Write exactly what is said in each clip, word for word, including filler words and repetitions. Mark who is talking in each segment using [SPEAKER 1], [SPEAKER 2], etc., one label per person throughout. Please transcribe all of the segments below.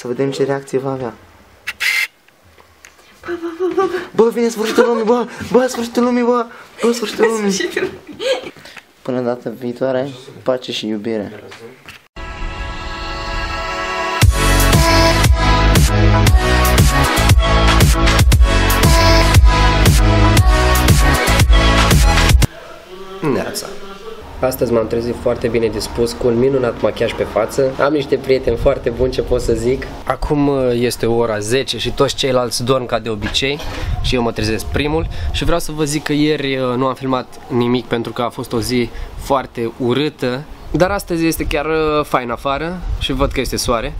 [SPEAKER 1] Să vedem ce reacție va avea. Bă, vine sfârșitul lumii, bă! Bă, sfârșitul lumii, bă! Bă, sfârșitul lumii! Până data viitoare, pace și iubire!
[SPEAKER 2] Neața. Astăzi m-am trezit foarte bine dispus, cu un minunat machiaj pe față. Am niște prieteni foarte buni, ce pot să zic. Acum este ora zece și toți ceilalți dorm ca de obicei și eu mă trezesc primul. Și vreau să vă zic că ieri nu am filmat nimic pentru că a fost o zi foarte urâtă. Dar astăzi este chiar fain afară și văd că este soare.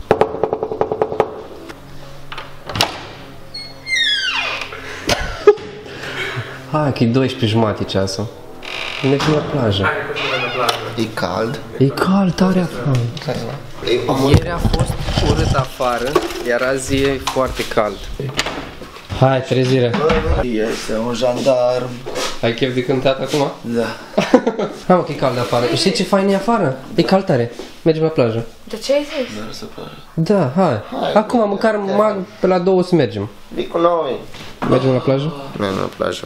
[SPEAKER 2] Hai că e douăsprezece jumate ceasul. Mergem la plajă.
[SPEAKER 1] E cald.
[SPEAKER 2] E cald, tare afară. Ieri a fost urât afară, iar azi e foarte cald. Hai, trezire.
[SPEAKER 1] Este un jandarm.
[SPEAKER 2] Ai chef de cântat acum?
[SPEAKER 1] Da.
[SPEAKER 2] Hai mă că e cald afară. Știi ce fain e afară? E cald tare. Mergem la plajă.
[SPEAKER 3] De ce ai zis?
[SPEAKER 1] Merg să plajă.
[SPEAKER 2] Da, hai. hai Acum măcar mag pe la două să mergem.
[SPEAKER 1] Vii cu noi.
[SPEAKER 2] Mergem la plajă?
[SPEAKER 1] Mergem la plajă.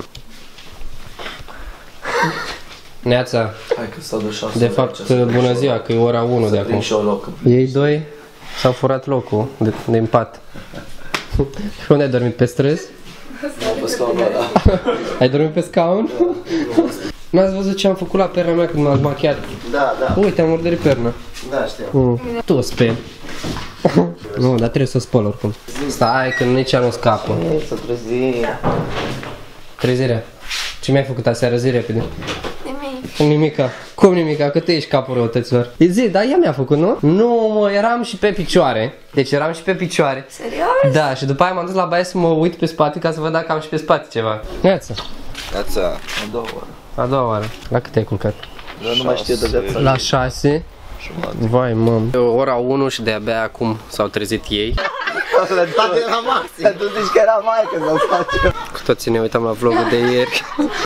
[SPEAKER 2] Neața.
[SPEAKER 1] Hai că stau de șase.
[SPEAKER 2] De fapt, bună ziua, că e ora unu de acum. Ei doi s-au furat locul de, din pat. Și unde ai dormit? Pe străzi?
[SPEAKER 1] Pe scaunul ăla.
[SPEAKER 2] Ai dormit pe scaun? N-ați văzut ce am făcut la perna mea când m-am machiat?
[SPEAKER 1] Da, da.
[SPEAKER 2] Uite, am murdărit perna.
[SPEAKER 1] Da, știu.
[SPEAKER 2] Mm. Tu speli. Nu, dar trebuie să spăl oricum. Stai, că nici ea nu scapă.
[SPEAKER 1] Să trezi.
[SPEAKER 2] Trezirea. Ce mi-ai făcut aseară? Zi repede.
[SPEAKER 3] Nimic.
[SPEAKER 2] Nimica. Cum nimica? Că tu ești capul răutăților. E zi, dar ea mi-a făcut, nu? Nu, mă, eram și pe picioare. Deci eram și pe picioare.
[SPEAKER 3] Serios?
[SPEAKER 2] Da, și după aia m-am dus la baie să mă uit pe spate ca să văd dacă am și pe spate ceva. Neața.
[SPEAKER 1] Neața. A doua oară.
[SPEAKER 2] A doua oară. La cât ai culcat?
[SPEAKER 1] Eu nu mai știu de viața.
[SPEAKER 2] La șase. Vai, mam. E ora unu și de-abia acum s-au trezit ei.
[SPEAKER 1] Toate era maxim. Tu zici că era maică să-l facem.
[SPEAKER 2] Cu toții ne uitam la vlogul de ieri.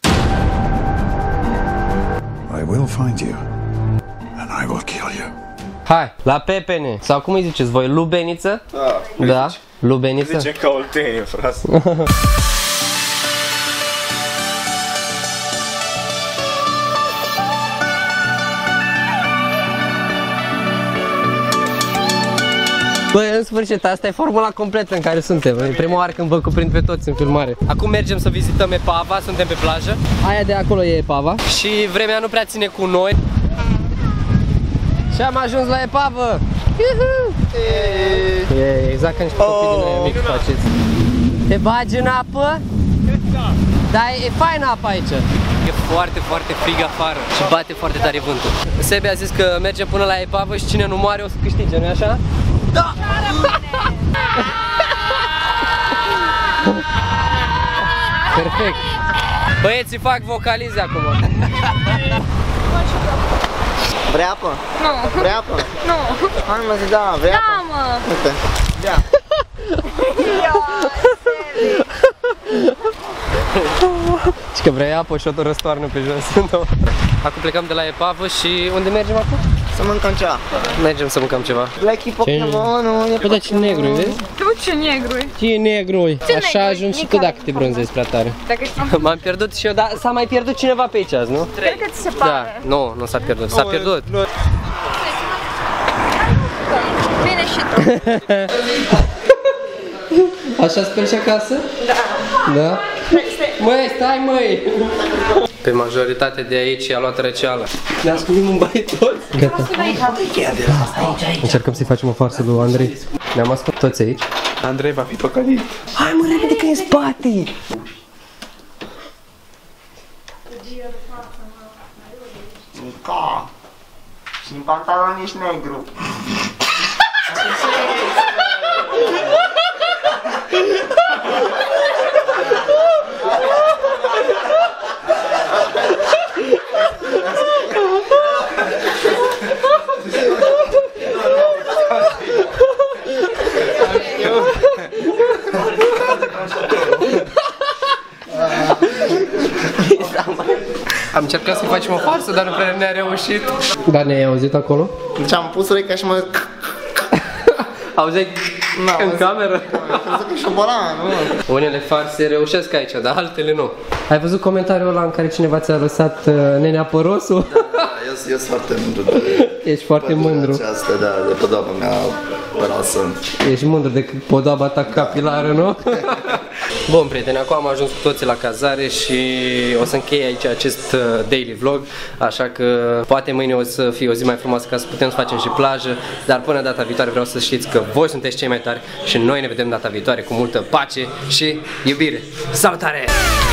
[SPEAKER 4] I will find you and I will kill you.
[SPEAKER 2] Hai, la pepene. Sau cum îi ziceți voi? Lubeniță?
[SPEAKER 5] Da.
[SPEAKER 2] Da? Lubeniță?
[SPEAKER 5] Zice ca Oltenie, frate.
[SPEAKER 2] Băi, în sfârșit, asta e formula completă în care suntem. E prima oară când vă cuprind pe toți în filmare. Acum mergem să vizităm Epava, suntem pe plajă. Aia de acolo e Epava. Și vremea nu prea ține cu noi. Și am ajuns la Epavă. E exact ca niște copii din aia mici faceți. Te bagi în apă? Dar e faină apa aici. E foarte, foarte frig afară și bate foarte tare vântul. Sebi a zis că mergem până la Epavă și cine nu moare o să câștige, nu-i așa? Da! Perfect! Băieții fac vocalize acum.
[SPEAKER 1] Vrei apă?
[SPEAKER 3] Nu.
[SPEAKER 1] Vrei apă?
[SPEAKER 3] Nu.
[SPEAKER 1] Hai mă zi, da, vrei apă?
[SPEAKER 3] Da, mă.
[SPEAKER 1] Uite. Ia.
[SPEAKER 2] Și că vrei apă și o răstoarnă pe jos. Acum plecăm de la Epavă și unde mergem acum?
[SPEAKER 1] Să mâncăm ceva.
[SPEAKER 2] Mergem să mâncăm ceva.
[SPEAKER 1] Lucky Pokémonul.
[SPEAKER 2] Bă, dar ce negru-i, vezi?
[SPEAKER 3] Tu ce negru-i?
[SPEAKER 2] Ce negru-i? Așa
[SPEAKER 3] negru-i?
[SPEAKER 2] ajungi și tu dacă te bronzezi prea tare. M-am pierdut și eu, dar s-a mai pierdut cineva pe aici azi, nu?
[SPEAKER 3] Cred că ți se
[SPEAKER 2] Da,
[SPEAKER 3] pare.
[SPEAKER 2] nu, nu s-a pierdut, s-a pierdut.
[SPEAKER 3] Bine și tu.
[SPEAKER 2] Așa speli și acasă? Da. Da? Măi, stai măi! Pe majoritatea de aici i-a luat răceală. Ne asculim în baie toți. Gata. Încercăm să-i facem o farsă lui Andrei. Ne-am asculit toți aici.
[SPEAKER 5] Andrei va fi păcălit.
[SPEAKER 2] Hai mă, repede că e în spate!
[SPEAKER 1] Ca. Și în pantalon ești negru.
[SPEAKER 2] Am încercat să facem o farsă, dar nu prea ne-a reușit. Dar ne-ai auzit acolo?
[SPEAKER 1] Deci am pus ureca și mă...
[SPEAKER 2] Auzeai? În cameră?
[SPEAKER 1] Crezut că e șobolan, nu?
[SPEAKER 2] Unele farse reușesc aici, dar altele nu. Ai văzut comentariul ăla în care cineva ți-a lăsat uh, nenea Părosu?
[SPEAKER 1] Da, da, eu sunt foarte mândru de...
[SPEAKER 2] Ești foarte mândru.
[SPEAKER 1] Aceasta, da, de podoaba mea părasă.
[SPEAKER 2] Ești mândru de podoaba ta capilară, nu? Bun, prieteni, acum am ajuns cu toții la cazare și o să închei aici acest daily vlog, așa că poate mâine o să fie o zi mai frumoasă ca să putem să facem și plajă, dar până data viitoare vreau să știți că voi sunteți cei mai tari și noi ne vedem data viitoare cu multă pace și iubire. Salutare!